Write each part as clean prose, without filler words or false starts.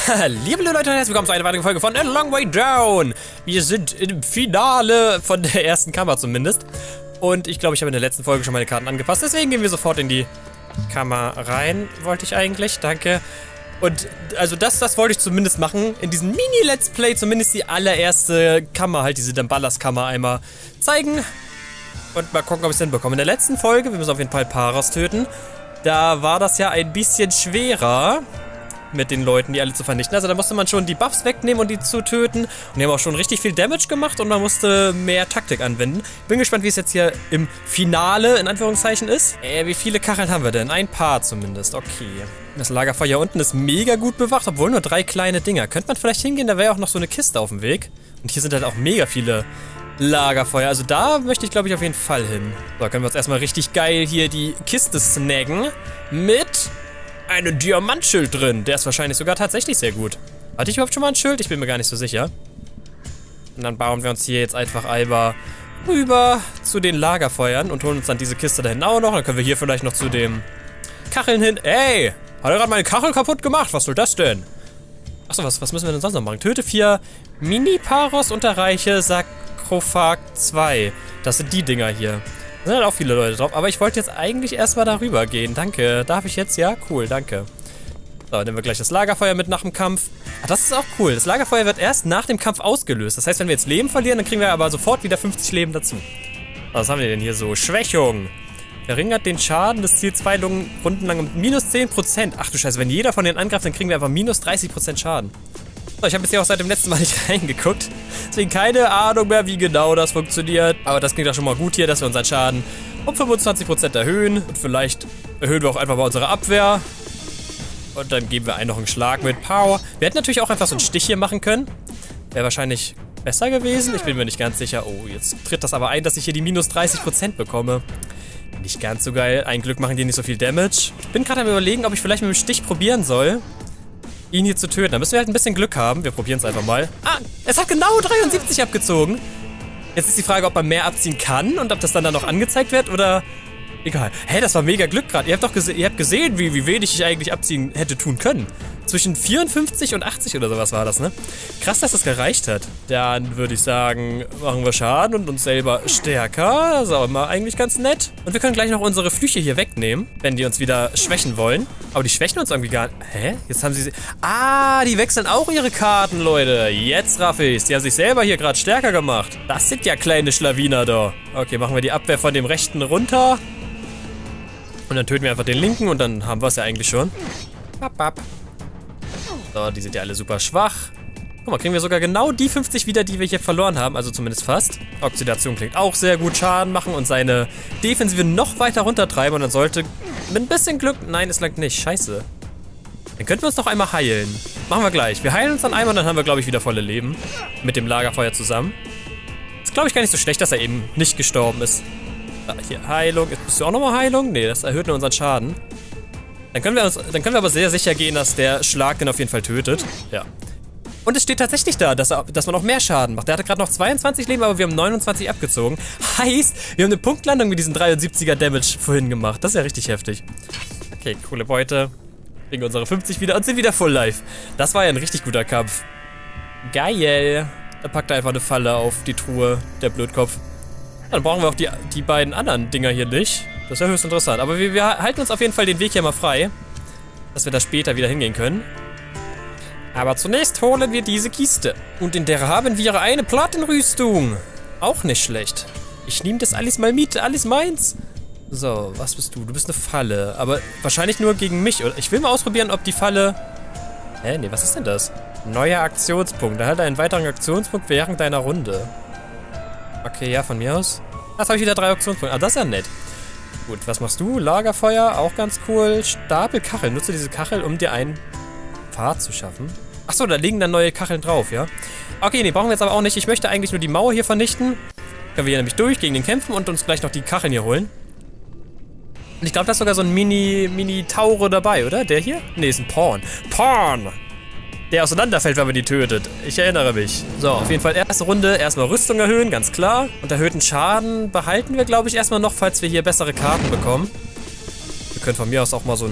Liebe Leute, herzlich willkommen zu einer weiteren Folge von A Long Way Down. Wir sind im Finale von der ersten Kammer zumindest. Und ich glaube, ich habe in der letzten Folge schon meine Karten angepasst. Deswegen gehen wir sofort in die Kammer rein, wollte ich eigentlich. Danke. Und also das wollte ich zumindest machen. In diesem Mini-Let's Play zumindest die allererste Kammer, halt diese Damballas-Kammer einmal zeigen. Und mal gucken, ob ich es hinbekomme. In der letzten Folge, wir müssen auf jeden Fall Paras töten. Da war das ja ein bisschen schwerer mit den Leuten, die alle zu vernichten. Also da musste man schon die Buffs wegnehmen und die zu töten. Und die haben auch schon richtig viel Damage gemacht und man musste mehr Taktik anwenden. Bin gespannt, wie es jetzt hier im Finale, in Anführungszeichen, ist. Wie viele Kacheln haben wir denn? Ein paar zumindest. Okay. Das Lagerfeuer hier unten ist mega gut bewacht, obwohl nur 3 kleine Dinger. Könnte man vielleicht hingehen, da wäre auch noch so eine Kiste auf dem Weg. Und hier sind halt auch mega viele Lagerfeuer. Also da möchte ich, glaube ich, auf jeden Fall hin. So, können wir uns erstmal richtig geil hier die Kiste snaggen mit einem Diamantschild drin. Der ist wahrscheinlich sogar tatsächlich sehr gut. Hatte ich überhaupt schon mal ein Schild? Ich bin mir gar nicht so sicher. Und dann bauen wir uns hier jetzt einfach rüber zu den Lagerfeuern und holen uns dann diese Kiste da hinten auch noch. Dann können wir hier vielleicht noch zu dem Kacheln hin. Ey, hat er gerade meine Kachel kaputt gemacht? Was soll das denn? Achso, was müssen wir denn sonst noch machen? Töte 4 Mini-Paros und erreiche Sarkophag 2. Das sind die Dinger hier. Da sind halt auch viele Leute drauf, aber ich wollte jetzt eigentlich erstmal darüber gehen. Danke. Darf ich jetzt? Ja, cool, danke. So, nehmen wir gleich das Lagerfeuer mit nach dem Kampf. Ah, das ist auch cool. Das Lagerfeuer wird erst nach dem Kampf ausgelöst. Das heißt, wenn wir jetzt Leben verlieren, dann kriegen wir aber sofort wieder 50 Leben dazu. Was haben wir denn hier so? Schwächung. Verringert den Schaden des Ziels 2 Runden lang um minus 10%. Ach du Scheiße, wenn jeder von denen angreift, dann kriegen wir einfach minus 30% Schaden. So, ich habe jetzt hier auch seit dem letzten Mal nicht reingeguckt. Deswegen keine Ahnung mehr, wie genau das funktioniert. Aber das klingt doch schon mal gut hier, dass wir unseren Schaden um 25% erhöhen. Und vielleicht erhöhen wir auch einfach mal unsere Abwehr. Und dann geben wir einen noch einen Schlag mit Power. Wir hätten natürlich auch einfach so einen Stich hier machen können. Wäre wahrscheinlich besser gewesen. Ich bin mir nicht ganz sicher. Oh, jetzt tritt das aber ein, dass ich hier die minus 30% bekomme. Nicht ganz so geil. Ein Glück machen die nicht so viel Damage. Ich bin gerade am Überlegen, ob ich vielleicht mit dem Stich probieren soll, ihn hier zu töten. Da müssen wir halt ein bisschen Glück haben. Wir probieren es einfach mal. Ah, es hat genau 73 abgezogen. Jetzt ist die Frage, ob man mehr abziehen kann und ob das dann noch angezeigt wird oder... Egal. Hä, das war mega Glück gerade. Ihr habt gesehen, wie wenig ich eigentlich abziehen hätte tun können. Zwischen 54 und 80 oder sowas war das, ne? Krass, dass das gereicht hat. Dann würde ich sagen, machen wir Schaden und uns selber stärker. Das ist auch immer eigentlich ganz nett. Und wir können gleich noch unsere Flüche hier wegnehmen, wenn die uns wieder schwächen wollen. Aber die schwächen uns irgendwie gar nicht. Hä? Jetzt haben sie... Ah, die wechseln auch ihre Karten, Leute. Jetzt raff ich's. Die haben sich selber hier gerade stärker gemacht. Das sind ja kleine Schlawiner da. Okay, machen wir die Abwehr von dem rechten runter. Und dann töten wir einfach den linken und dann haben wir es ja eigentlich schon. So, die sind ja alle super schwach. Guck mal, kriegen wir sogar genau die 50 wieder, die wir hier verloren haben. Also zumindest fast. Oxidation klingt auch sehr gut. Schaden machen und seine Defensive noch weiter runtertreiben. Und dann sollte mit ein bisschen Glück... Nein, es langt nicht. Scheiße. Dann könnten wir uns noch einmal heilen. Machen wir gleich. Wir heilen uns dann einmal und dann haben wir, glaube ich, wieder volle Leben. Mit dem Lagerfeuer zusammen. Ist, glaube ich, gar nicht so schlecht, dass er eben nicht gestorben ist. Hier, Heilung. Jetzt bist du auch nochmal Heilung? Nee, das erhöht nur unseren Schaden. Dann können wir aber sehr sicher gehen, dass der Schlag den auf jeden Fall tötet. Ja. Und es steht tatsächlich da, dass man auch mehr Schaden macht. Der hatte gerade noch 22 Leben, aber wir haben 29 abgezogen. Heißt, wir haben eine Punktlandung mit diesen 73er Damage vorhin gemacht. Das ist ja richtig heftig. Okay, coole Beute. Kriegen unsere 50 wieder und sind wieder full life. Das war ja ein richtig guter Kampf. Geil. Da packt er einfach eine Falle auf die Truhe, der Blödkopf. Dann brauchen wir auch die beiden anderen Dinger hier nicht. Das ist ja höchst interessant. Aber wir halten uns auf jeden Fall den Weg hier mal frei, dass wir da später wieder hingehen können. Aber zunächst holen wir diese Kiste. Und in der haben wir eine Plattenrüstung. Auch nicht schlecht. Ich nehme das alles mal mit. Alles meins. So, was bist du? Du bist eine Falle. Aber wahrscheinlich nur gegen mich. Ich will mal ausprobieren, ob die Falle... Hä? Nee, was ist denn das? Neuer Aktionspunkt. Erhalte einen weiteren Aktionspunkt während deiner Runde. Okay, ja, von mir aus. Jetzt habe ich wieder 3 Aktionspunkte. Ah, das ist ja nett. Gut, was machst du? Lagerfeuer, auch ganz cool. Stapel Kachel. Nutze diese Kachel, um dir einen Pfad zu schaffen. Achso, da liegen dann neue Kacheln drauf, ja? Okay, nee, brauchen wir jetzt aber auch nicht. Ich möchte eigentlich nur die Mauer hier vernichten. Können wir hier nämlich durch, gegen den kämpfen und uns gleich noch die Kacheln hier holen. Und ich glaube, da ist sogar so ein Mini-Taure dabei, oder? Der hier? Nee, ist ein Pawn. Pawn! Der auseinanderfällt, wenn man die tötet. Ich erinnere mich. So, auf jeden Fall erste Runde. Erstmal Rüstung erhöhen, ganz klar. Und erhöhten Schaden behalten wir, glaube ich, erstmal noch, falls wir hier bessere Karten bekommen. Wir können von mir aus auch mal so ein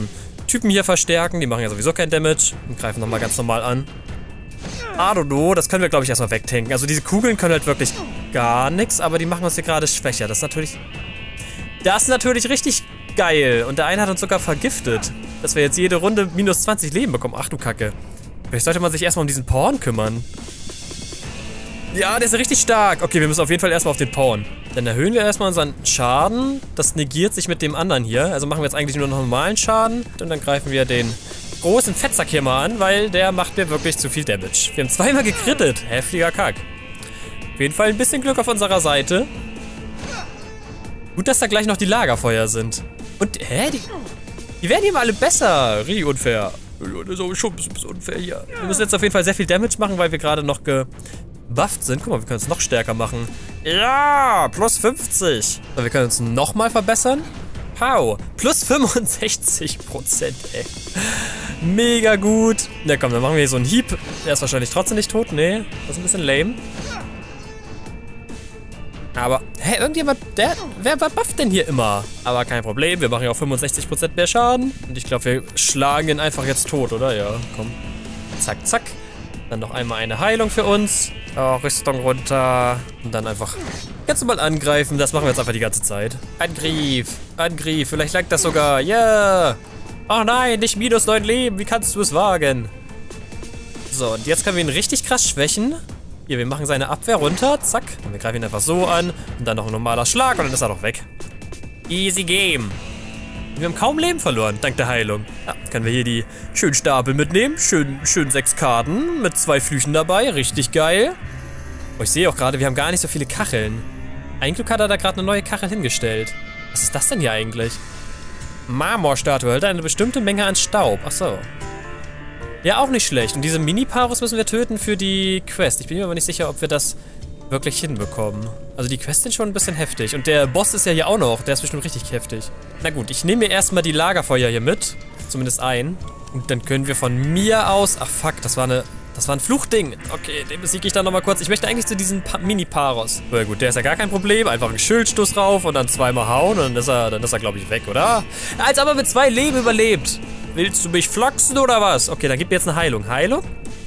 Typen hier verstärken. Die machen ja sowieso kein Damage. Und greifen nochmal ganz normal an. Adodo, das können wir, glaube ich, erstmal wegtanken. Also diese Kugeln können halt wirklich gar nichts, aber die machen uns hier gerade schwächer. Das ist natürlich richtig geil. Und der eine hat uns sogar vergiftet. Dass wir jetzt jede Runde minus 20 Leben bekommen. Ach du Kacke. Vielleicht sollte man sich erstmal um diesen Pawn kümmern. Ja, der ist richtig stark. Okay, wir müssen auf jeden Fall erstmal auf den Pawn. Dann erhöhen wir erstmal unseren Schaden. Das negiert sich mit dem anderen hier. Also machen wir jetzt eigentlich nur noch normalen Schaden. Und dann greifen wir den großen Fettsack hier mal an, weil der macht mir wirklich zu viel Damage. Wir haben zweimal gekrittet. Heftiger Kack. Auf jeden Fall ein bisschen Glück auf unserer Seite. Gut, dass da gleich noch die Lagerfeuer sind. Und, die werden hier mal alle besser. Richtig unfair. Das ist schon ein bisschen unfair hier. Wir müssen jetzt auf jeden Fall sehr viel Damage machen, weil wir gerade noch gebufft sind. Guck mal, wir können es noch stärker machen. Ja, plus 50. So, wir können uns nochmal verbessern. Pow, plus 65%, ey. Mega gut. Na komm, dann machen wir hier so einen Hieb. Der ist wahrscheinlich trotzdem nicht tot. Nee, das ist ein bisschen lame. Aber, irgendjemand, wer bufft denn hier immer? Aber kein Problem, wir machen ja auch 65% mehr Schaden. Und ich glaube, wir schlagen ihn einfach jetzt tot, oder? Ja, komm. Zack, zack. Dann noch einmal eine Heilung für uns. Oh, Rüstung runter. Und dann einfach ganz normal angreifen. Das machen wir jetzt einfach die ganze Zeit. Angriff, Angriff. Vielleicht langt das sogar. Yeah. Oh nein, nicht minus 9 Leben. Wie kannst du es wagen? So, und jetzt können wir ihn richtig krass schwächen. Hier, wir machen seine Abwehr runter. Zack. Und wir greifen ihn einfach so an. Und dann noch ein normaler Schlag. Und dann ist er doch weg. Easy Game. Wir haben kaum Leben verloren, dank der Heilung. Ja, können wir hier die schönen Stapel mitnehmen. Schön 6 Karten mit 2 Flüchen dabei. Richtig geil. Oh, ich sehe auch gerade, wir haben gar nicht so viele Kacheln. Ein Glück hat er da gerade eine neue Kachel hingestellt. Was ist das denn hier eigentlich? Marmorstatue hält eine bestimmte Menge an Staub. Ach so. Ja, auch nicht schlecht. Und diese Mini-Parus müssen wir töten für die Quest. Ich bin mir aber nicht sicher, ob wir das wirklich hinbekommen. Also die Quests sind schon ein bisschen heftig. Und der Boss ist ja hier auch noch. Der ist bestimmt richtig heftig. Na gut, ich nehme mir erstmal die Lagerfeuer hier mit. Zumindest ein. Und dann können wir von mir aus... Ach fuck, das war ein Fluchding. Okay, den besiege ich dann nochmal kurz. Ich möchte eigentlich zu diesen Mini-Paros. Na gut, der ist ja gar kein Problem. Einfach einen Schildstoß rauf und dann zweimal hauen. Und dann ist er glaube ich, weg, oder? Als ob er mit 2 Leben überlebt. Willst du mich flachsen oder was? Okay, dann gib mir jetzt eine Heilung. Heilung?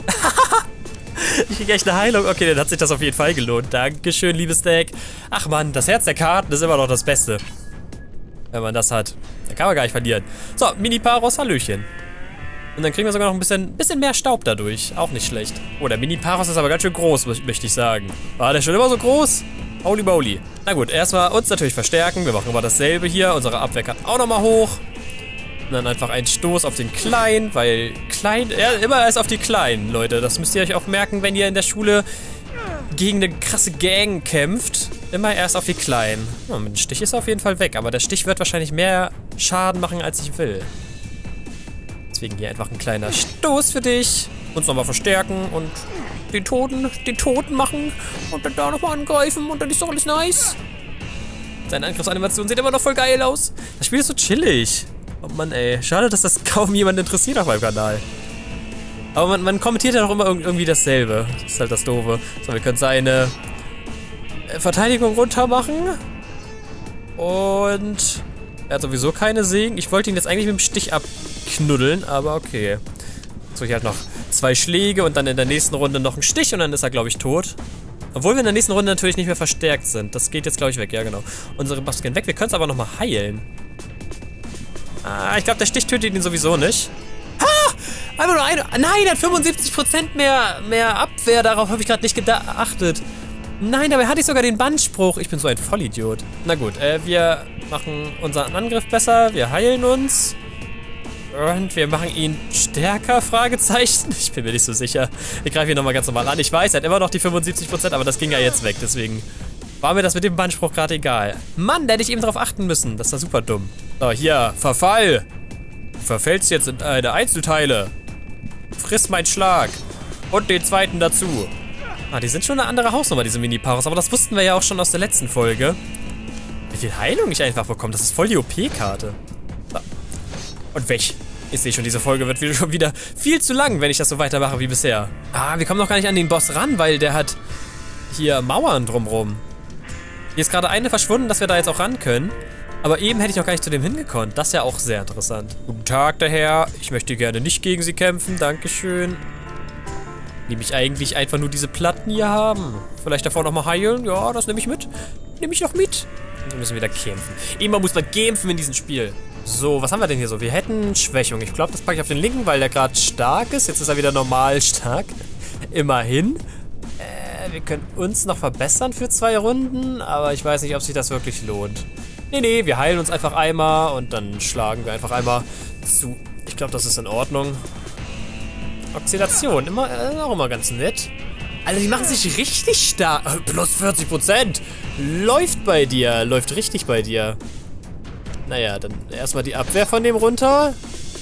Ich kriege echt eine Heilung. Okay, dann hat sich das auf jeden Fall gelohnt. Dankeschön, liebes Stack. Ach man, das Herz der Karten ist immer noch das Beste. Wenn man das hat. Dann kann man gar nicht verlieren. So, Mini-Paros, Hallöchen. Und dann kriegen wir sogar noch ein bisschen mehr Staub dadurch. Auch nicht schlecht. Oh, der Mini-Paros ist aber ganz schön groß, möchte ich sagen. War der schon immer so groß? Holy moly. Na gut, erstmal uns natürlich verstärken. Wir machen aber dasselbe hier. Unsere Abwehr kann auch nochmal hoch. Und dann einfach einen Stoß auf den Kleinen, weil immer erst auf die Kleinen, Leute. Das müsst ihr euch auch merken, wenn ihr in der Schule gegen eine krasse Gang kämpft. Immer erst auf die Kleinen. Ja, mit dem Stich ist er auf jeden Fall weg, aber der Stich wird wahrscheinlich mehr Schaden machen, als ich will. Deswegen hier einfach ein kleiner Stoß für dich. Uns nochmal verstärken und den Toten machen. Und dann da nochmal angreifen und dann ist doch alles nice. Seine Angriffsanimation sieht immer noch voll geil aus. Das Spiel ist so chillig. Oh Mann, ey. Schade, dass das kaum jemand interessiert auf meinem Kanal. Aber man kommentiert ja doch immer irgendwie dasselbe. Das ist halt das Doofe. So, wir können seine Verteidigung runter machen. Und er hat sowieso keine Segen. Ich wollte ihn jetzt eigentlich mit dem Stich abknuddeln, aber okay. So, hier halt noch 2 Schläge und dann in der nächsten Runde noch ein Stich und dann ist er, glaube ich, tot. Obwohl wir in der nächsten Runde natürlich nicht mehr verstärkt sind. Das geht jetzt, glaube ich, weg. Ja, genau. Unsere Buffs gehen weg. Wir können es aber nochmal heilen. Ah, ich glaube, der Stich tötet ihn sowieso nicht. Ha! Einfach nur eine. Nein, er hat 75% mehr Abwehr. Darauf habe ich gerade nicht geachtet. Nein, dabei hatte ich sogar den Bandspruch. Ich bin so ein Vollidiot. Na gut, wir machen unseren Angriff besser. Wir heilen uns. Und wir machen ihn stärker, Fragezeichen. Ich bin mir nicht so sicher. Ich greife ihn nochmal ganz normal an. Ich weiß, er hat immer noch die 75%, aber das ging ja jetzt weg. Deswegen war mir das mit dem Bandspruch gerade egal. Mann, da hätte ich eben drauf achten müssen. Das war super dumm. So, hier, Verfall. Du verfällst jetzt in deine Einzelteile. Friss meinen Schlag. Und den zweiten dazu. Ah, die sind schon eine andere Hausnummer, diese Mini-Paros. Aber das wussten wir ja auch schon aus der letzten Folge. Wie viel Heilung ich einfach bekomme. Das ist voll die OP-Karte. So. Und weg. Ich sehe schon, diese Folge wird schon wieder viel zu lang, wenn ich das so weitermache wie bisher. Ah, wir kommen noch gar nicht an den Boss ran, weil der hat hier Mauern drumrum. Hier ist gerade eine verschwunden, dass wir da jetzt auch ran können. Aber eben hätte ich auch gar nicht zu dem hingekonnt. Das ist ja auch sehr interessant. Guten Tag, der Herr. Ich möchte gerne nicht gegen Sie kämpfen. Dankeschön. Nehme ich eigentlich einfach nur diese Platten hier haben? Vielleicht davor nochmal heilen? Ja, das nehme ich mit. Nehme ich noch mit. Und wir müssen wieder kämpfen. Immer muss man kämpfen in diesem Spiel. So, was haben wir denn hier so? Wir hätten Schwächung. Ich glaube, das packe ich auf den linken, weil der gerade stark ist. Jetzt ist er wieder normal stark. Immerhin. Wir können uns noch verbessern für 2 Runden, aber ich weiß nicht, ob sich das wirklich lohnt. Nee, wir heilen uns einfach einmal und dann schlagen wir einfach einmal zu. Ich glaube, das ist in Ordnung. Oxidation, auch immer ganz nett. Alter, die machen sich richtig stark. Plus 40%. Läuft bei dir, läuft richtig bei dir. Naja, dann erstmal die Abwehr von dem runter.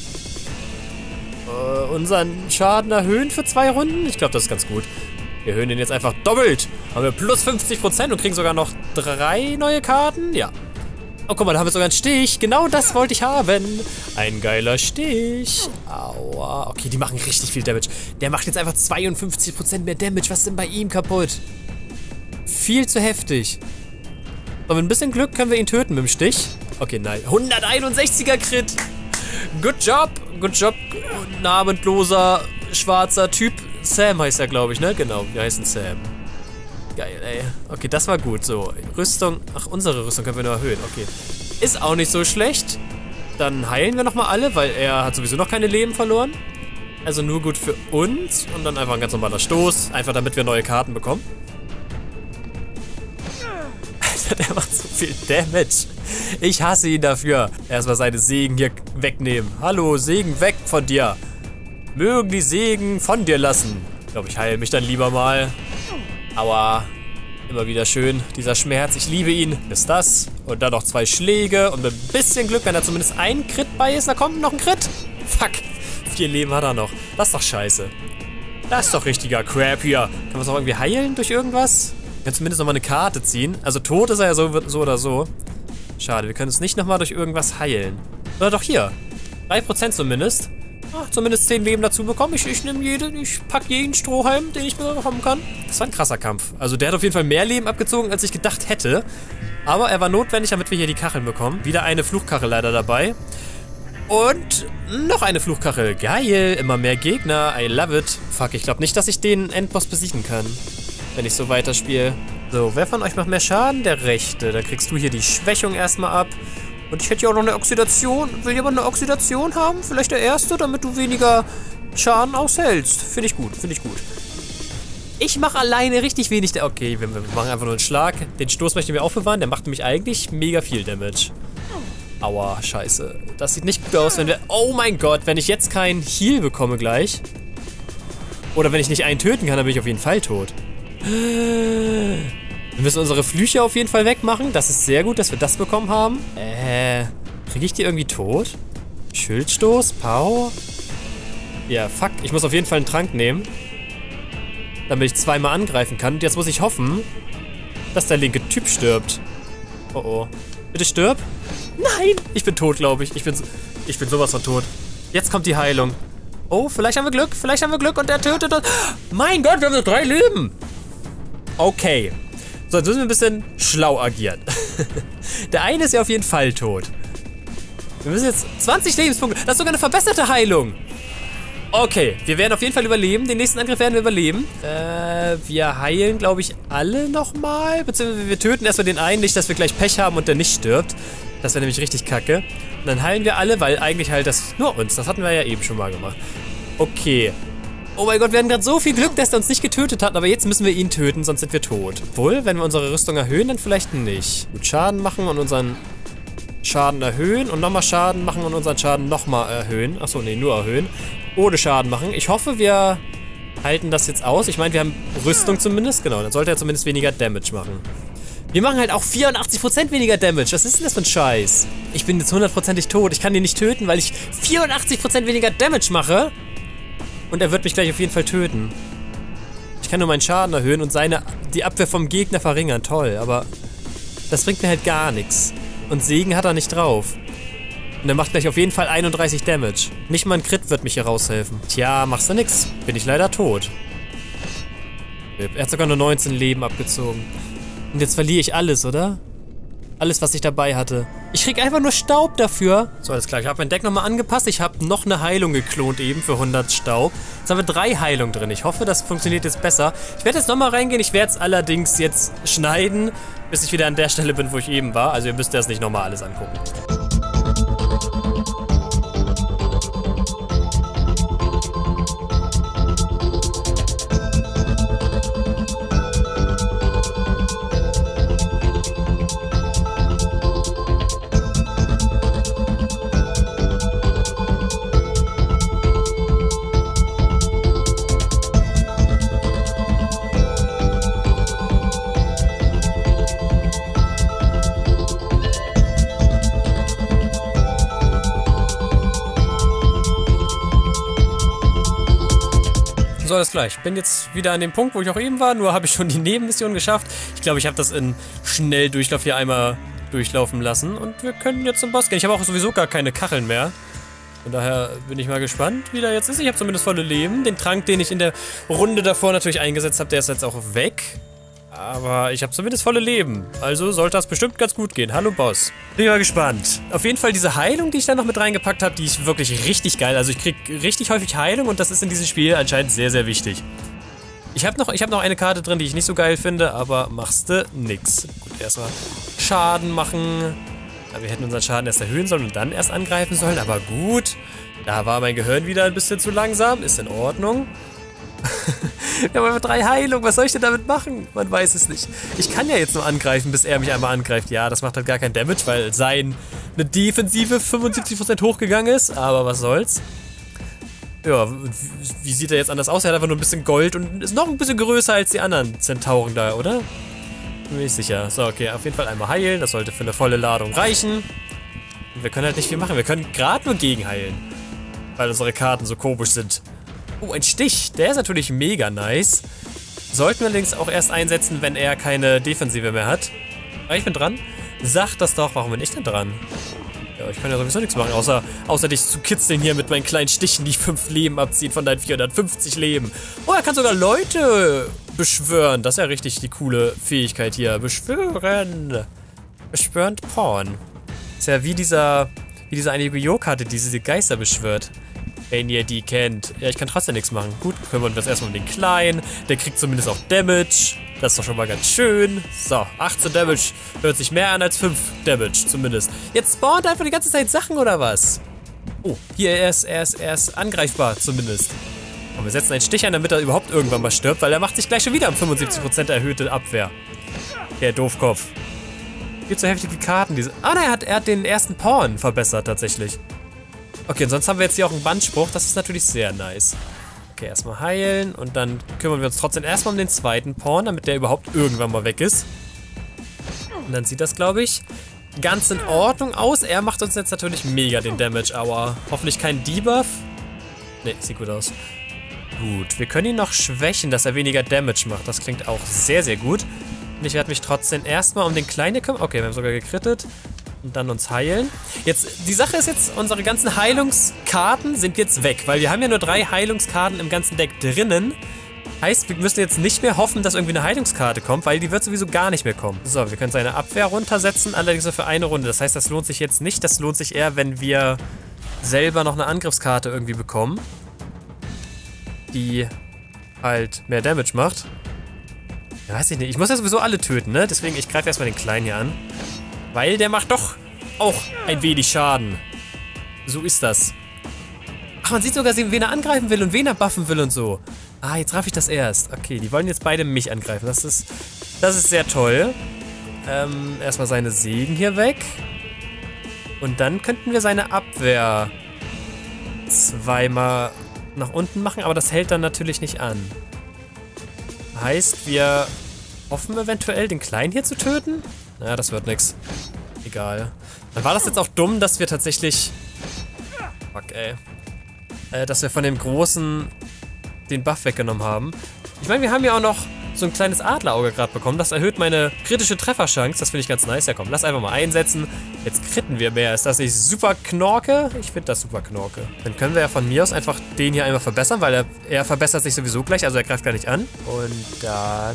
Unseren Schaden erhöhen für 2 Runden. Ich glaube, das ist ganz gut. Wir erhöhen den jetzt einfach doppelt. Haben wir plus 50% und kriegen sogar noch 3 neue Karten. Ja. Oh, guck mal, da haben wir sogar einen Stich. Genau das wollte ich haben. Ein geiler Stich. Aua. Okay, die machen richtig viel Damage. Der macht jetzt einfach 52% mehr Damage. Was ist denn bei ihm kaputt? Viel zu heftig. Aber mit ein bisschen Glück können wir ihn töten mit dem Stich. Okay, nein. 161er Crit. Good job. Good job. Namenloser, schwarzer Typ. Sam heißt er, glaube ich, ne? Genau, wir heißen Sam. Geil, ey. Okay, das war gut. So, Rüstung. Ach, unsere Rüstung können wir nur erhöhen. Okay. Ist auch nicht so schlecht. Dann heilen wir nochmal alle, weil er hat sowieso noch keine Leben verloren. Also nur gut für uns. Und dann einfach ein ganz normaler Stoß. Einfach damit wir neue Karten bekommen. Alter, der macht so viel Damage. Ich hasse ihn dafür. Erstmal seine Segen hier wegnehmen. Hallo, Segen weg von dir. Mögen die Segen von dir lassen. Ich glaube, ich heile mich dann lieber mal. Aua. Immer wieder schön. Dieser Schmerz. Ich liebe ihn. Ist das. Und dann noch 2 Schläge. Und mit ein bisschen Glück, wenn da zumindest ein Crit bei ist. Da kommt noch ein Crit. Fuck. 4 Leben hat er noch. Das ist doch scheiße. Das ist doch richtiger Crap hier. Kann man es auch irgendwie heilen durch irgendwas? Wir können zumindest nochmal eine Karte ziehen. Also tot ist er ja so oder so. Schade. Wir können es nicht nochmal durch irgendwas heilen. Oder doch hier. 3% zumindest. Ach, zumindest 10 Leben dazu bekommen. Ich nehme ich pack jeden Strohhalm, den ich bekommen kann. Das war ein krasser Kampf. Also der hat auf jeden Fall mehr Leben abgezogen, als ich gedacht hätte. Aber er war notwendig, damit wir hier die Kacheln bekommen. Wieder eine Fluchkachel leider dabei. Und noch eine Fluchkachel. Geil, immer mehr Gegner. I love it. Fuck, ich glaube nicht, dass ich den Endboss besiegen kann, wenn ich so weiterspiele. So, wer von euch macht mehr Schaden? Der Rechte. Dann kriegst du hier die Schwächung erstmal ab. Und ich hätte ja auch noch eine Oxidation. Will jemand eine Oxidation haben? Vielleicht der Erste, damit du weniger Schaden aushältst. Finde ich gut, finde ich gut. Ich mache alleine richtig wenig... Okay, wir machen einfach nur einen Schlag. Den Stoß möchte ich mir aufbewahren. Der macht nämlich eigentlich mega viel Damage. Aua, scheiße. Das sieht nicht gut aus, wenn wir... Oh mein Gott, wenn ich jetzt keinen Heal bekomme gleich. Oder wenn ich nicht einen töten kann, dann bin ich auf jeden Fall tot. Wir müssen unsere Flüche auf jeden Fall wegmachen. Das ist sehr gut, dass wir das bekommen haben. Kriege ich die irgendwie tot? Schildstoß? Pau? Ja, fuck. Ich muss auf jeden Fall einen Trank nehmen. Damit ich 2-mal angreifen kann. Und jetzt muss ich hoffen, dass der linke Typ stirbt. Oh oh. Bitte stirb. Nein! Ich bin tot, glaube ich. Ich bin sowas von tot. Jetzt kommt die Heilung. Oh, vielleicht haben wir Glück. Vielleicht haben wir Glück und der tötet uns. Mein Gott, wir haben nur 3 Leben. Okay. So, jetzt müssen wir ein bisschen schlau agieren. Der eine ist ja auf jeden Fall tot. Wir müssen jetzt 20 Lebenspunkte. Das ist sogar eine verbesserte Heilung. Okay, wir werden auf jeden Fall überleben. Den nächsten Angriff werden wir überleben. Wir heilen, glaube ich, alle nochmal. Beziehungsweise wir töten erstmal den einen. Nicht, dass wir gleich Pech haben und der nicht stirbt. Das wäre nämlich richtig kacke. Und dann heilen wir alle, weil eigentlich halt das nur uns. Das hatten wir ja eben schon mal gemacht. Okay. Oh mein Gott, wir hatten gerade so viel Glück, dass er uns nicht getötet hat, aber jetzt müssen wir ihn töten, sonst sind wir tot. Obwohl, wenn wir unsere Rüstung erhöhen, dann vielleicht nicht. Gut, Schaden machen und unseren Schaden erhöhen und nochmal Schaden machen und unseren Schaden nochmal erhöhen. Achso, nee, nur erhöhen. Ohne Schaden machen. Ich hoffe, wir halten das jetzt aus. Ich meine, wir haben Rüstung zumindest. Genau, dann sollte er zumindest weniger Damage machen. Wir machen halt auch 84% weniger Damage. Was ist denn das für ein Scheiß? Ich bin jetzt 100%ig tot. Ich kann den nicht töten, weil ich 84% weniger Damage mache. Und er wird mich gleich auf jeden Fall töten. Ich kann nur meinen Schaden erhöhen und die Abwehr vom Gegner verringern. Toll, aber das bringt mir halt gar nichts. Und Segen hat er nicht drauf. Und er macht gleich auf jeden Fall 31 Damage. Nicht mal ein Crit wird mich hier raushelfen. Tja, machst du nix. Bin ich leider tot. Er hat sogar nur 19 Leben abgezogen. Und jetzt verliere ich alles, oder? Alles, was ich dabei hatte. Ich krieg einfach nur Staub dafür. So, alles klar. Ich habe mein Deck nochmal angepasst. Ich habe noch eine Heilung geklont eben für 100 Staub. Jetzt haben wir 3 Heilungen drin. Ich hoffe, das funktioniert jetzt besser. Ich werde jetzt nochmal reingehen. Ich werde es allerdings jetzt schneiden, bis ich wieder an der Stelle bin, wo ich eben war. Also ihr müsst das nicht nochmal alles angucken. So, alles klar. Ich bin jetzt wieder an dem Punkt, wo ich auch eben war, nur habe ich schon die Nebenmission geschafft. Ich glaube, ich habe das in Schnelldurchlauf hier einmal durchlaufen lassen und wir können jetzt zum Boss gehen. Ich habe auch sowieso gar keine Kacheln mehr. Von daher bin ich mal gespannt, wie der jetzt ist. Ich habe zumindest volle Leben. Den Trank, den ich in der Runde davor natürlich eingesetzt habe, der ist jetzt auch weg. Aber ich habe zumindest volle Leben. Also sollte das bestimmt ganz gut gehen. Hallo Boss. Bin mal gespannt. Auf jeden Fall diese Heilung, die ich da noch mit reingepackt habe, die ist wirklich richtig geil. Also ich krieg richtig häufig Heilung und das ist in diesem Spiel anscheinend sehr, sehr wichtig. Ich hab noch eine Karte drin, die ich nicht so geil finde, aber machste nix. Gut, erstmal Schaden machen. Ja, wir hätten unseren Schaden erst erhöhen sollen und dann erst angreifen sollen, aber gut. Da war mein Gehirn wieder ein bisschen zu langsam. Ist in Ordnung. Wir haben einfach 3 Heilungen. Was soll ich denn damit machen? Man weiß es nicht. Ich kann ja jetzt nur angreifen, bis er mich einmal angreift. Ja, das macht halt gar keinen Damage, weil seine Defensive 75% hochgegangen ist. Aber was soll's. Ja, wie sieht er jetzt anders aus? Er hat einfach nur ein bisschen Gold und ist noch ein bisschen größer als die anderen Zentauren da, oder? Bin mir nicht sicher. So, okay, auf jeden Fall einmal heilen. Das sollte für eine volle Ladung reichen. Und wir können halt nicht viel machen. Wir können gerade nur gegenheilen. Weil unsere Karten so komisch sind. Oh, ein Stich. Der ist natürlich mega nice. Sollten wir allerdings auch erst einsetzen, wenn er keine Defensive mehr hat. Ich bin dran. Sag das doch. Warum bin ich denn dran? Ja, ich kann ja sowieso nichts machen, außer dich zu kitzeln hier mit meinen kleinen Stichen, die 5 Leben abziehen von deinen 450 Leben. Oh, er kann sogar Leute beschwören. Das ist ja richtig die coole Fähigkeit hier. Beschwören. Beschwörend Porn. Ist ja wie diese eine Yu-Gi-Oh-Karte, die diese Geister beschwört. Wenn ihr die kennt. Ja, ich kann trotzdem nichts machen. Gut, kümmern wir uns erstmal um den Kleinen. Der kriegt zumindest auch Damage. Das ist doch schon mal ganz schön. So, 18 Damage. Hört sich mehr an als 5 Damage zumindest. Jetzt spawnt einfach die ganze Zeit Sachen, oder was? Oh, hier, er ist angreifbar zumindest. Und wir setzen einen Stich an, damit er überhaupt irgendwann mal stirbt, weil er macht sich gleich schon wieder um 75% erhöhte Abwehr. Der Doofkopf. Viel zu heftige Karten. Ah, nein, er hat den ersten Pawn verbessert tatsächlich. Okay, und sonst haben wir jetzt hier auch einen Bandspruch. Das ist natürlich sehr nice. Okay, erstmal heilen und dann kümmern wir uns trotzdem erstmal um den zweiten Pawn, damit der überhaupt irgendwann mal weg ist. Und dann sieht das, glaube ich, ganz in Ordnung aus. Er macht uns jetzt natürlich mega den Damage, aber hoffentlich kein Debuff. Ne, sieht gut aus. Gut, wir können ihn noch schwächen, dass er weniger Damage macht. Das klingt auch sehr, sehr gut. Und ich werde mich trotzdem erstmal um den Kleinen kümmern. Okay, wir haben sogar gekrittet. Und dann uns heilen. Jetzt, die Sache ist jetzt, unsere ganzen Heilungskarten sind jetzt weg, weil wir haben ja nur 3 Heilungskarten im ganzen Deck drinnen. Heißt, wir müssen jetzt nicht mehr hoffen, dass irgendwie eine Heilungskarte kommt, weil die wird sowieso gar nicht mehr kommen. So, wir können seine Abwehr runtersetzen, allerdings nur für eine Runde. Das heißt, das lohnt sich jetzt nicht. Das lohnt sich eher, wenn wir selber noch eine Angriffskarte irgendwie bekommen, die halt mehr Damage macht. Ja, weiß ich nicht. Ich muss ja sowieso alle töten, ne? Deswegen, ich greife erstmal den Kleinen hier an. Weil der macht doch auch ein wenig Schaden. So ist das. Ach, man sieht sogar, wen er angreifen will und wen er buffen will und so. Ah, jetzt raff ich das erst. Okay, die wollen jetzt beide mich angreifen. Das ist sehr toll. Erstmal seine Segen hier weg. Und dann könnten wir seine Abwehr zweimal nach unten machen, aber das hält dann natürlich nicht an. Heißt, wir hoffen eventuell, den Kleinen hier zu töten? Naja, das wird nix. Egal. Dann war das jetzt auch dumm, dass wir tatsächlich... Fuck, ey. Dass wir von dem Großen den Buff weggenommen haben. Ich meine, wir haben ja auch noch so ein kleines Adlerauge gerade bekommen. Das erhöht meine kritische Trefferchance. Das finde ich ganz nice. Ja, komm, lass einfach mal einsetzen. Jetzt kritten wir mehr. Ist das nicht super Knorke? Ich finde das super Knorke. Dann können wir ja von mir aus einfach den hier einmal verbessern, weil er verbessert sich sowieso gleich. Also er greift gar nicht an. Und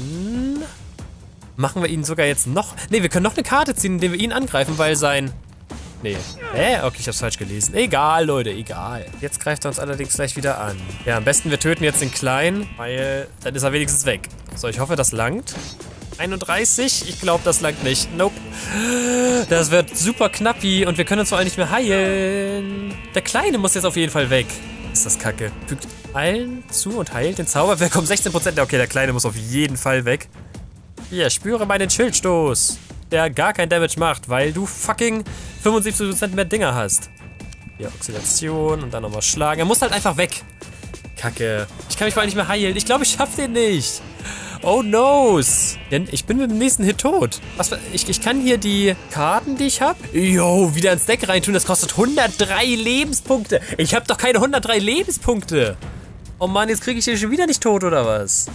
dann... machen wir ihn sogar jetzt noch... Ne, wir können noch eine Karte ziehen, indem wir ihn angreifen, weil sein Nee. Hä? Okay, ich hab's falsch gelesen. Egal, Leute, egal. Jetzt greift er uns allerdings gleich wieder an. Ja, am besten wir töten jetzt den Kleinen, weil dann ist er wenigstens weg. So, ich hoffe, das langt. 31? Ich glaube, das langt nicht. Nope. Das wird super knappi und wir können uns vor allem nicht mehr heilen. Der Kleine muss jetzt auf jeden Fall weg. Ist das kacke. Fügt allen zu und heilt den Zauber. Wer kommt? 16%? Okay, der Kleine muss auf jeden Fall weg. Hier, spüre meinen Schildstoß, der gar kein Damage macht, weil du fucking 75% mehr Dinger hast. Hier, Oxidation und dann nochmal schlagen. Er muss halt einfach weg. Kacke. Ich kann mich vor allem nicht mehr heilen. Ich glaube, ich schaff den nicht. Oh noes. Denn ich bin mit dem nächsten Hit tot. Was, ich kann hier die Karten, die ich habe, wieder ins Deck reintun. Das kostet 103 Lebenspunkte. Ich habe doch keine 103 Lebenspunkte. Oh Mann, jetzt kriege ich den schon wieder nicht tot, oder was?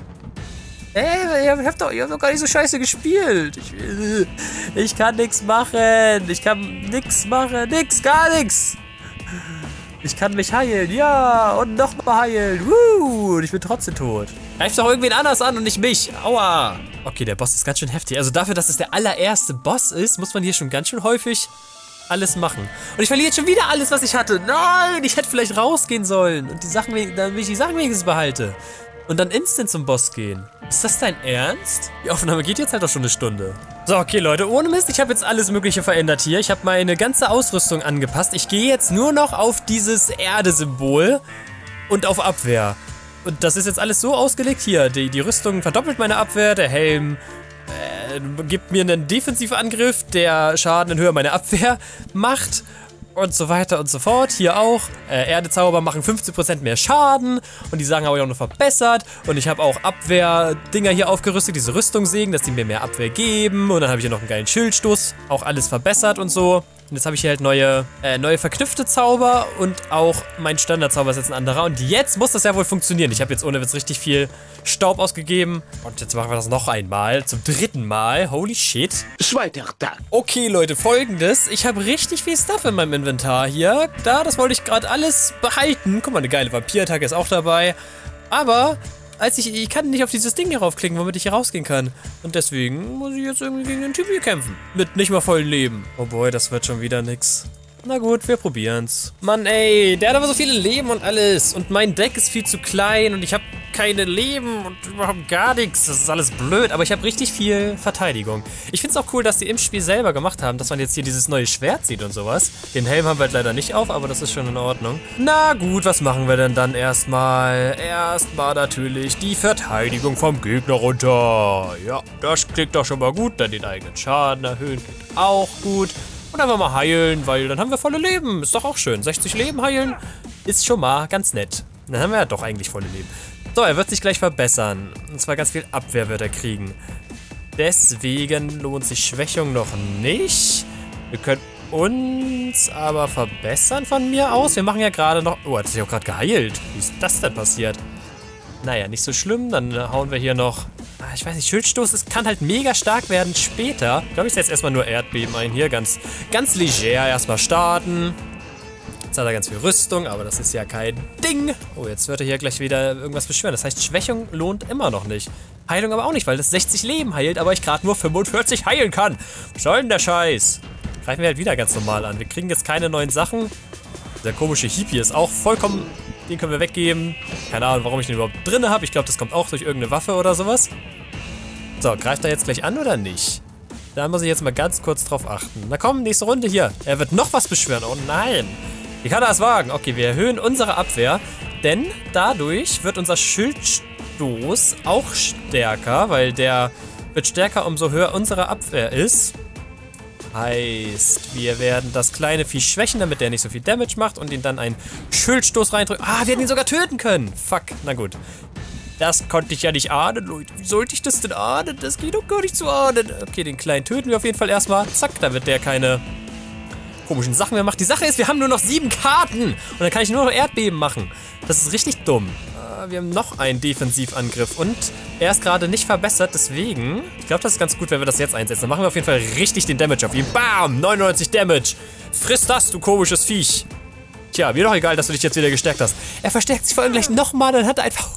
Ihr habt doch gar nicht so scheiße gespielt. Ich kann nichts machen. Ich kann nichts machen. Gar nichts. Ich kann mich heilen, ja, und nochmal heilen. Und ich bin trotzdem tot. Greif doch irgendwen anders an und nicht mich. Aua. Okay, der Boss ist ganz schön heftig. Also dafür, dass es der allererste Boss ist, muss man hier schon ganz schön häufig alles machen. Und ich verliere jetzt schon wieder alles, was ich hatte. Nein, ich hätte vielleicht rausgehen sollen. Und damit ich die Sachen wenigstens behalte. Und dann instant zum Boss gehen. Ist das dein Ernst? Die Aufnahme geht jetzt halt auch schon eine Stunde. So, okay, Leute, ohne Mist, ich habe jetzt alles Mögliche verändert hier. Ich habe meine ganze Ausrüstung angepasst. Ich gehe jetzt nur noch auf dieses Erde-Symbol und auf Abwehr. Und das ist jetzt alles so ausgelegt hier. Die Rüstung verdoppelt meine Abwehr, der Helm gibt mir einen Defensivangriff, der Schaden in Höhe meiner Abwehr macht. Und so weiter und so fort. Hier auch. Erdezauber machen 15% mehr Schaden. Und die Sachen habe ich auch noch verbessert. Und ich habe auch Abwehr-Dinger hier aufgerüstet. Diese Rüstungssägen, dass die mir mehr Abwehr geben. Und dann habe ich hier noch einen geilen Schildstoß. Auch alles verbessert und so. Und jetzt habe ich hier halt neue verknüpfte Zauber. Und auch mein Standardzauber ist jetzt ein anderer. Und jetzt muss das ja wohl funktionieren. Ich habe jetzt ohne Witz richtig viel Staub ausgegeben. Und jetzt machen wir das noch einmal. Zum 3. Mal. Holy shit. Zweiter Tag. Okay, Leute, Folgendes. Ich habe richtig viel Stuff in meinem Inventar hier. Das wollte ich gerade alles behalten. Guck mal, eine geile Vampirattacke ist auch dabei. Aber ich kann nicht auf dieses Ding hier raufklicken, womit ich hier rausgehen kann. Und deswegen muss ich jetzt irgendwie gegen den Typ hier kämpfen. Mit nicht mal vollen Leben. Oh boy, das wird schon wieder nix. Na gut, wir probieren's. Mann, ey, der hat aber so viele Leben und alles. Und mein Deck ist viel zu klein und ich habe keine Leben und überhaupt gar nichts. Das ist alles blöd, aber ich habe richtig viel Verteidigung. Ich finde es auch cool, dass die im Spiel selber gemacht haben, dass man jetzt hier dieses neue Schwert sieht und sowas. Den Helm haben wir halt leider nicht auf, aber das ist schon in Ordnung. Na gut, was machen wir denn dann erstmal? Erstmal natürlich die Verteidigung vom Gegner runter. Ja, das klingt doch schon mal gut. Dann den eigenen Schaden erhöhen klingt auch gut. Und einfach mal heilen, weil dann haben wir volle Leben. Ist doch auch schön. 60 Leben heilen ist schon mal ganz nett. Dann haben wir ja doch eigentlich volle Leben. So, er wird sich gleich verbessern. Und zwar ganz viel Abwehr wird er kriegen. Deswegen lohnt sich Schwächung noch nicht. Wir können uns aber verbessern von mir aus. Wir machen ja gerade noch... Oh, hat sich auch gerade geheilt. Wie ist das denn passiert? Naja, nicht so schlimm. Dann hauen wir hier noch... Ich weiß nicht, Schildstoß kann halt mega stark werden später. Ich glaube, ich setze erstmal nur Erdbeben ein. Hier ganz leger erstmal starten. Jetzt hat er ganz viel Rüstung, aber das ist ja kein Ding. Oh, jetzt wird er hier gleich wieder irgendwas beschweren. Das heißt, Schwächung lohnt immer noch nicht. Heilung aber auch nicht, weil das 60 Leben heilt, aber ich gerade nur 45 heilen kann. Was soll denn der Scheiß? Greifen wir halt wieder ganz normal an. Wir kriegen jetzt keine neuen Sachen. Der komische Hippie ist auch vollkommen... Den können wir weggeben. Keine Ahnung, warum ich den überhaupt drin habe. Ich glaube, das kommt auch durch irgendeine Waffe oder sowas. So, greift er jetzt gleich an oder nicht? Da muss ich jetzt mal ganz kurz drauf achten. Na komm, nächste Runde hier. Er wird noch was beschwören. Oh nein. Wie kann er das wagen? Okay, wir erhöhen unsere Abwehr. Denn dadurch wird unser Schildstoß auch stärker. Weil der wird stärker, umso höher unsere Abwehr ist. Heißt, wir werden das kleine Vieh schwächen, damit der nicht so viel Damage macht und ihn dann einen Schildstoß reindrücken. Ah, wir hätten ihn sogar töten können. Fuck, na gut. Das konnte ich ja nicht ahnen, Leute. Wie sollte ich das denn ahnen? Das geht doch gar nicht zu ahnen. Okay, den Kleinen töten wir auf jeden Fall erstmal. Zack, damit der keine komischen Sachen mehr macht. Die Sache ist, wir haben nur noch 7 Karten. Und dann kann ich nur noch Erdbeben machen. Das ist richtig dumm. Wir haben noch einen Defensivangriff und er ist gerade nicht verbessert, deswegen, ich glaube, das ist ganz gut, wenn wir das jetzt einsetzen. Dann machen wir auf jeden Fall richtig den Damage auf ihn. Bam! 99 Damage. Friss das, du komisches Viech. Tja, mir doch egal, dass du dich jetzt wieder gestärkt hast. Er verstärkt sich vor allem gleich nochmal, dann hat er einfach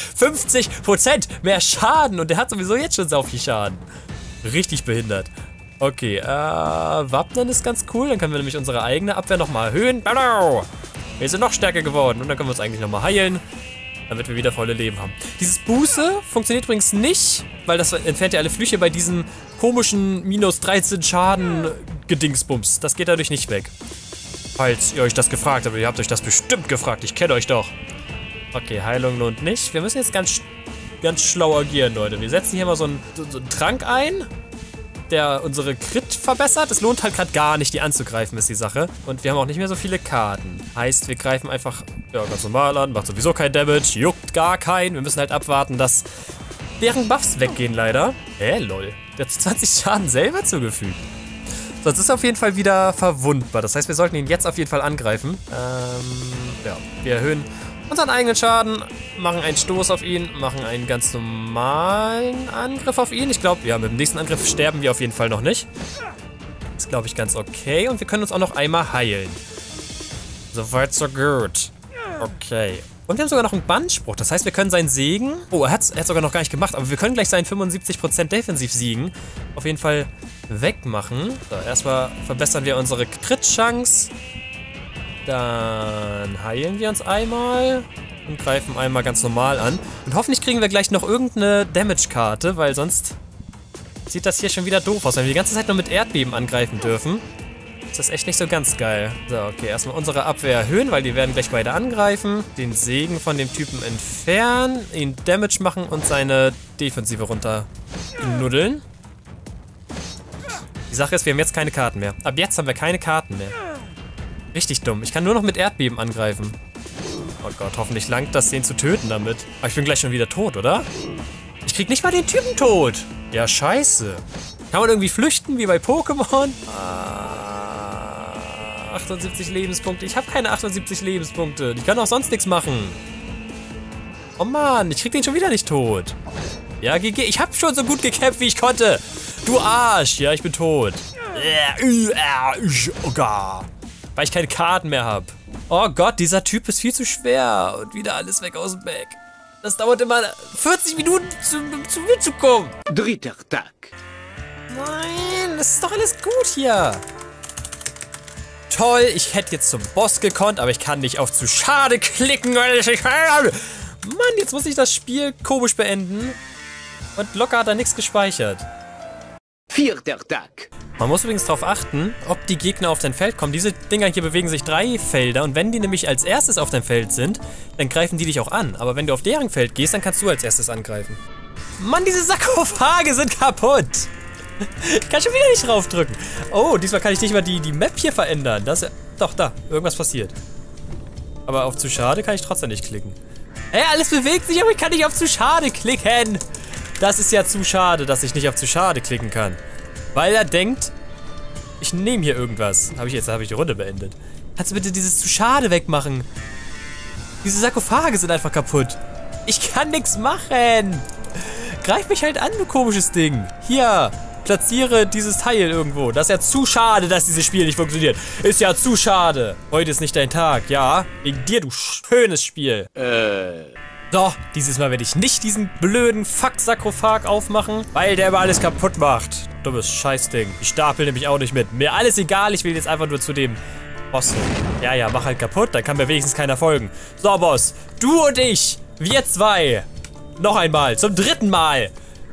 150% mehr Schaden und der hat sowieso jetzt schon sau viel Schaden. Richtig behindert. Okay, Wappnen ist ganz cool. Dann können wir nämlich unsere eigene Abwehr nochmal erhöhen. Genau. Wir sind noch stärker geworden. Und dann können wir uns eigentlich nochmal heilen, damit wir wieder volle Leben haben. Dieses Buße funktioniert übrigens nicht, weil das entfernt ja alle Flüche bei diesem komischen minus 13 Schaden Gedingsbums. Das geht dadurch nicht weg. Falls ihr euch das gefragt habt, ihr habt euch das bestimmt gefragt, ich kenne euch doch. Okay, Heilung lohnt nicht. Wir müssen jetzt ganz schlau agieren, Leute. Wir setzen hier mal so einen Trank ein, der unsere Crit verbessert. Es lohnt halt gerade gar nicht, die anzugreifen, ist die Sache. Und wir haben auch nicht mehr so viele Karten. Heißt, wir greifen einfach ganz normal an, macht sowieso kein Damage, juckt gar keinen. Wir müssen halt abwarten, dass deren Buffs weggehen, leider. Lol. Der hat 20 Schaden selber zugefügt. Sonst ist er auf jeden Fall wieder verwundbar. Das heißt, wir sollten ihn jetzt auf jeden Fall angreifen. Ja, wir erhöhen unseren eigenen Schaden, machen einen Stoß auf ihn, machen einen ganz normalen Angriff auf ihn. Ich glaube, ja, mit dem nächsten Angriff sterben wir auf jeden Fall noch nicht. Das ist, glaube ich, ganz okay. Und wir können uns auch noch einmal heilen. Soweit, so gut. Okay. Und wir haben sogar noch einen Bandspruch. Das heißt, wir können seinen Segen... Oh, er hat sogar noch gar nicht gemacht. Aber wir können gleich seinen 75% Defensiv-Siegen auf jeden Fall wegmachen. So, erstmal verbessern wir unsere Crit-Chance. Dann heilen wir uns einmal und greifen einmal ganz normal an. Und hoffentlich kriegen wir gleich noch irgendeine Damage-Karte, weil sonst sieht das hier schon wieder doof aus. Wenn wir die ganze Zeit nur mit Erdbeben angreifen dürfen, ist das echt nicht so ganz geil. So, okay, erstmal unsere Abwehr erhöhen, weil die werden gleich beide angreifen. Den Segen von dem Typen entfernen, ihn Damage machen und seine Defensive runter nuddeln. Die Sache ist, wir haben jetzt keine Karten mehr. Ab jetzt haben wir keine Karten mehr. Richtig dumm. Ich kann nur noch mit Erdbeben angreifen. Oh Gott, hoffentlich langt das, den zu töten damit. Aber ich bin gleich schon wieder tot, oder? Ich krieg nicht mal den Typen tot. Ja, scheiße. Kann man irgendwie flüchten, wie bei Pokémon? 78 Lebenspunkte. Ich habe keine 78 Lebenspunkte. Ich kann auch sonst nichts machen. Oh Mann, ich krieg den schon wieder nicht tot. Ja, GG. Ich habe schon so gut gekämpft, wie ich konnte. Du Arsch. Ja, ich bin tot. Oh Gott. Weil ich keine Karten mehr habe. Oh Gott, dieser Typ ist viel zu schwer. Und wieder alles weg aus dem Bag. Das dauert immer 40 Minuten, zu mir zu kommen. Dritter Tag. Nein, das ist doch alles gut hier. Toll, ich hätte jetzt zum Boss gekonnt, aber ich kann nicht auf zu schade klicken. Mann, jetzt muss ich das Spiel komisch beenden. Und locker hat er nichts gespeichert. Vierter Tag. Man muss übrigens darauf achten, ob die Gegner auf dein Feld kommen. Diese Dinger hier bewegen sich 3 Felder und wenn die nämlich als erstes auf deinem Feld sind, dann greifen die dich auch an. Aber wenn du auf deren Feld gehst, dann kannst du als erstes angreifen. Mann, diese Sarkophage sind kaputt. Ich kann schon wieder nicht draufdrücken. Oh, diesmal kann ich nicht mal die Map hier verändern. Das, doch, da, irgendwas passiert. Aber auf zu schade kann ich trotzdem nicht klicken. Ey, alles bewegt sich, aber ich kann nicht auf zu schade klicken. Das ist ja zu schade, dass ich nicht auf zu schade klicken kann. Weil er denkt, ich nehme hier irgendwas. Jetzt habe ich die Runde beendet. Kannst du bitte dieses zu schade wegmachen? Diese Sarkophage sind einfach kaputt. Ich kann nichts machen. Greif mich halt an, du komisches Ding. Hier, platziere dieses Teil irgendwo. Das ist ja zu schade, dass dieses Spiel nicht funktioniert. Ist ja zu schade. Heute ist nicht dein Tag, ja? Wegen dir, du schönes Spiel. So, dieses Mal werde ich nicht diesen blöden Fuck-Sarkophag aufmachen, weil der immer alles kaputt macht. Dummes Scheißding. Ich stapel nämlich auch nicht mit. Mir alles egal, ich will jetzt einfach nur zu dem Boss. Ja, mach halt kaputt, dann kann mir wenigstens keiner folgen. So, Boss, du und ich, wir zwei. Noch einmal, zum 3. Mal.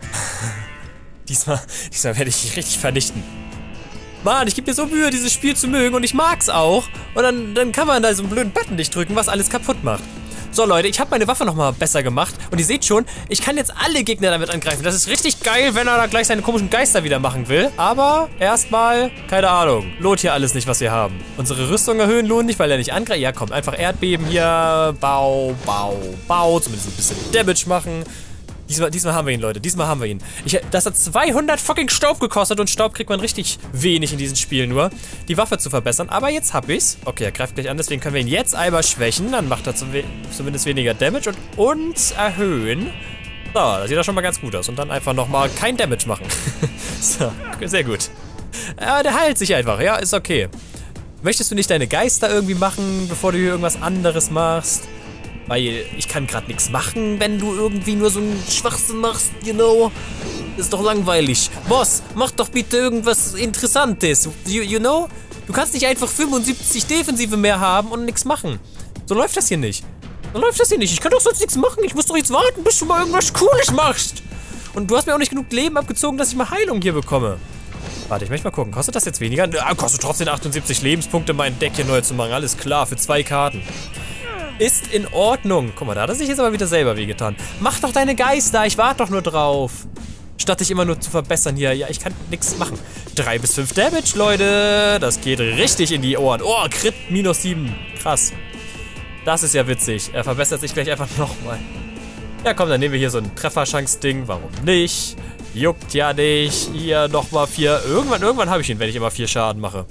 Diesmal werde ich dich richtig vernichten. Mann, ich gebe mir so Mühe, dieses Spiel zu mögen und ich mag's auch. Und dann kann man da so einen blöden Button nicht drücken, was alles kaputt macht. So Leute, ich habe meine Waffe nochmal besser gemacht und ihr seht schon, ich kann jetzt alle Gegner damit angreifen. Das ist richtig geil, wenn er da gleich seine komischen Geister wieder machen will. Aber erstmal, keine Ahnung, lohnt hier alles nicht, was wir haben. Unsere Rüstung erhöhen lohnt nicht, weil er nicht angreift. Ja, komm, einfach Erdbeben hier, Bau, zumindest ein bisschen Damage machen. Diesmal haben wir ihn, Leute. Diesmal haben wir ihn. Das hat 200 fucking Staub gekostet und Staub kriegt man richtig wenig in diesem Spiel nur, die Waffe zu verbessern. Aber jetzt hab ich's. Okay, er greift gleich an, deswegen können wir ihn jetzt einmal schwächen. Dann macht er zumindest weniger Damage und uns erhöhen. So, das sieht doch schon mal ganz gut aus. Und dann einfach nochmal kein Damage machen. So, sehr gut. Der heilt sich einfach. Ja, ist okay. Möchtest du nicht deine Geister irgendwie machen, bevor du hier irgendwas anderes machst? Weil ich kann gerade nichts machen, wenn du irgendwie nur so einen Schwachsinn machst, you know. Ist doch langweilig. Boss, mach doch bitte irgendwas Interessantes. You know? Du kannst nicht einfach 75 Defensive mehr haben und nichts machen. So läuft das hier nicht. So läuft das hier nicht. Ich kann doch sonst nichts machen. Ich muss doch jetzt warten, bis du mal irgendwas Cooles machst. Und du hast mir auch nicht genug Leben abgezogen, dass ich mal Heilung hier bekomme. Warte, ich möchte mal gucken. Kostet das jetzt weniger? Ja, kostet trotzdem 78 Lebenspunkte, mein Deck hier neu zu machen. Alles klar, für 2 Karten. Ist in Ordnung. Guck mal, da hat er sich jetzt aber wieder selber wehgetan. Mach doch deine Geister, ich warte doch nur drauf. Statt dich immer nur zu verbessern hier. Ja, ich kann nichts machen. 3 bis 5 Damage, Leute. Das geht richtig in die Ohren. Oh, Crit minus 7. Krass. Das ist ja witzig. Er verbessert sich gleich einfach nochmal. Ja, komm, dann nehmen wir hier so ein Trefferchance-Ding. Warum nicht? Juckt ja nicht. Hier nochmal 4. Irgendwann habe ich ihn, wenn ich immer 4 Schaden mache.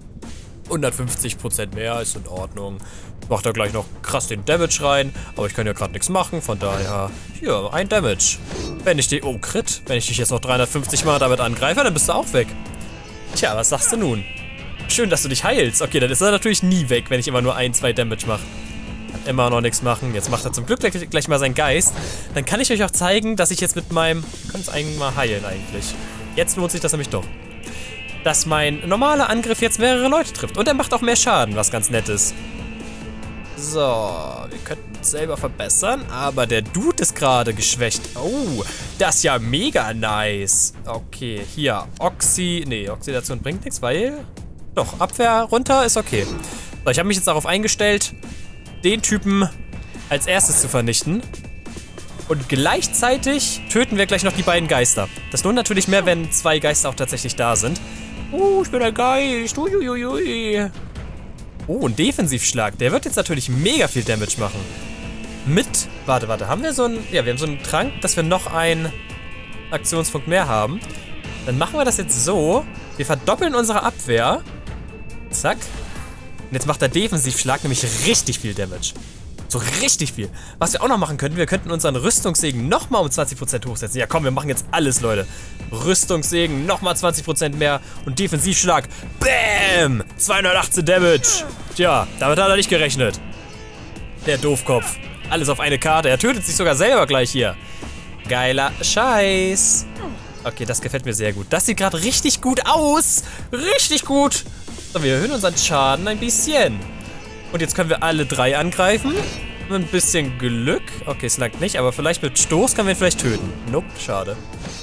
150% mehr ist in Ordnung. Macht da gleich noch krass den Damage rein. Aber ich kann ja gerade nichts machen. Von daher, hier, 1 Damage. Wenn ich die... Oh, Crit. Wenn ich dich jetzt noch 350 Mal damit angreife, dann bist du auch weg. Tja, was sagst du nun? Schön, dass du dich heilst. Okay, dann ist er natürlich nie weg, wenn ich immer nur 1, 2 Damage mache. Kann immer noch nichts machen. Jetzt macht er zum Glück gleich mal seinen Geist. Dann kann ich euch auch zeigen, dass ich jetzt mit meinem... Wir können es eigentlich mal heilen eigentlich. Jetzt lohnt sich das nämlich doch. Dass mein normaler Angriff jetzt mehrere Leute trifft. Und er macht auch mehr Schaden, was ganz nett ist. So, wir könnten uns selber verbessern, aber der Dude ist gerade geschwächt. Oh, das ist ja mega nice. Okay, hier, Oxidation bringt nichts, weil... Doch, Abwehr runter ist okay. So, ich habe mich jetzt darauf eingestellt, den Typen als erstes zu vernichten. Und gleichzeitig töten wir gleich noch die beiden Geister. Das lohnt natürlich mehr, wenn 2 Geister auch tatsächlich da sind. Ich bin ein Geist. Uiuiui. Oh, ein Defensivschlag. Der wird jetzt natürlich mega viel Damage machen. Warte, haben wir so einen... Ja, wir haben so einen Trank, dass wir noch einen Aktionspunkt mehr haben. Dann machen wir das jetzt so. Wir verdoppeln unsere Abwehr. Zack. Und jetzt macht der Defensivschlag nämlich richtig viel Damage. So richtig viel. Was wir auch noch machen könnten, wir könnten unseren Rüstungssegen nochmal um 20% hochsetzen. Ja komm, wir machen jetzt alles, Leute. Rüstungssegen, nochmal 20% mehr. Und Defensivschlag. Bam! 218 Damage. Tja, damit hat er nicht gerechnet. Der Doofkopf. Alles auf eine Karte. Er tötet sich sogar selber gleich hier. Geiler Scheiß. Okay, das gefällt mir sehr gut. Das sieht gerade richtig gut aus. Richtig gut. So, wir erhöhen unseren Schaden ein bisschen. Und jetzt können wir alle 3 angreifen. Mit ein bisschen Glück. Okay, es langt nicht, aber vielleicht mit Stoß können wir ihn vielleicht töten. Nope, schade.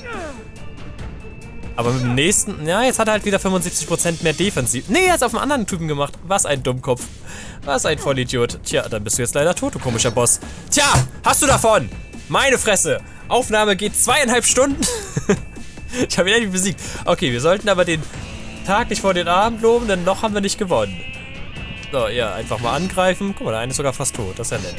Aber mit dem nächsten... Ja, jetzt hat er halt wieder 75% mehr Defensiv. Nee, er hat es auf einen anderen Typen gemacht. Was ein Dummkopf. Was ein Vollidiot. Tja, dann bist du jetzt leider tot, du komischer Boss. Tja, hast du davon? Meine Fresse. Aufnahme geht 2,5 Stunden. Ich habe ihn endlich besiegt. Okay, wir sollten aber den Tag nicht vor den Abend loben, denn noch haben wir nicht gewonnen. So, ja, einfach mal angreifen. Guck mal, der eine ist sogar fast tot. Das ist ja nett.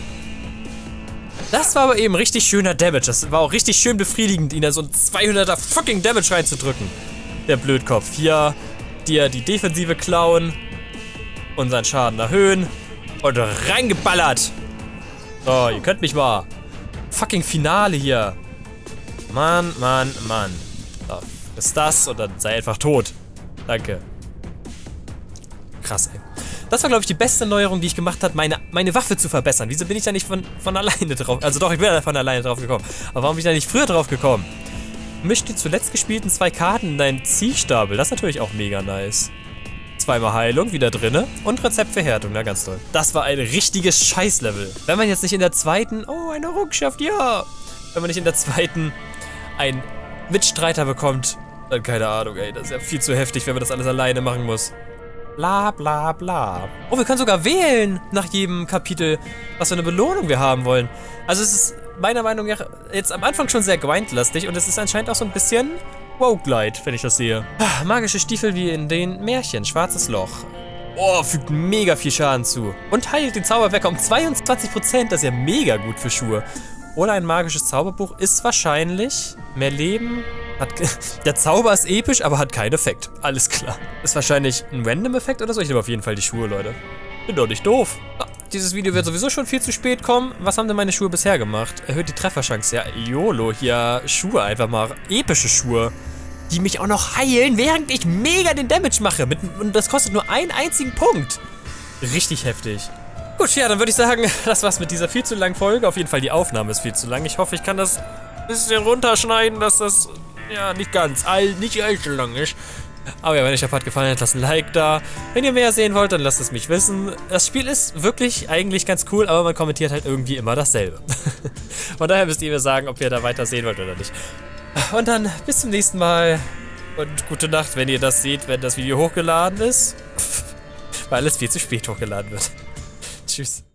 Das war aber eben richtig schöner Damage. Das war auch richtig schön befriedigend, ihn da so ein 200er fucking Damage reinzudrücken. Der Blödkopf. Hier, dir die Defensive klauen. Unseren Schaden erhöhen. Und reingeballert. So, ihr könnt mich mal. Fucking Finale hier. Mann. So, ist das und dann sei einfach tot. Danke. Krass, ey. Das war, glaube ich, die beste Neuerung, die ich gemacht habe, meine Waffe zu verbessern. Wieso bin ich da nicht von alleine drauf? Also doch, ich bin da von alleine drauf gekommen. Aber warum bin ich da nicht früher drauf gekommen? Misch die zuletzt gespielten 2 Karten in deinen Ziehstapel. Das ist natürlich auch mega nice. 2-mal Heilung, wieder drinne. Und Rezept für Härtung, na ganz toll. Das war ein richtiges Scheißlevel. Wenn man jetzt nicht in der zweiten... Oh, eine Errungenschaft, ja! Wenn man nicht in der zweiten einen Mitstreiter bekommt, dann keine Ahnung, ey. Das ist ja viel zu heftig, wenn man das alles alleine machen muss. Bla bla bla. Oh, wir können sogar wählen nach jedem Kapitel, was für eine Belohnung wir haben wollen. Also es ist meiner Meinung nach jetzt am Anfang schon sehr grindlastig und es ist anscheinend auch so ein bisschen Roguelite, wenn ich das sehe. Magische Stiefel wie in den Märchen, schwarzes Loch. Oh, fügt mega viel Schaden zu. Und heilt den Zauberwecker um 22%, das ist ja mega gut für Schuhe. Oder ein magisches Zauberbuch ist wahrscheinlich mehr Leben... Der Zauber ist episch, aber hat keinen Effekt. Alles klar. Ist wahrscheinlich ein Random-Effekt oder so? Ich nehme auf jeden Fall die Schuhe, Leute. Bin doch nicht doof. Dieses Video wird sowieso schon viel zu spät kommen. Was haben denn meine Schuhe bisher gemacht? Erhöht die Trefferchance. Ja, YOLO. Hier Schuhe einfach mal. Epische Schuhe. Die mich auch noch heilen, während ich mega den Damage mache. Und das kostet nur einen einzigen Punkt. Richtig heftig. Gut, ja, dann würde ich sagen, das war's mit dieser viel zu langen Folge. Auf jeden Fall, die Aufnahme ist viel zu lang. Ich hoffe, ich kann das ein bisschen runterschneiden, dass das, ja, nicht allzu lang ist. Aber ja, wenn euch der Part gefallen hat, lasst ein Like da. Wenn ihr mehr sehen wollt, dann lasst es mich wissen. Das Spiel ist wirklich eigentlich ganz cool, aber man kommentiert halt irgendwie immer dasselbe. Von daher müsst ihr mir sagen, ob ihr da weiter sehen wollt oder nicht. Und dann bis zum nächsten Mal. Und gute Nacht, wenn ihr das seht, wenn das Video hochgeladen ist. Weil es viel zu spät hochgeladen wird. Tschüss.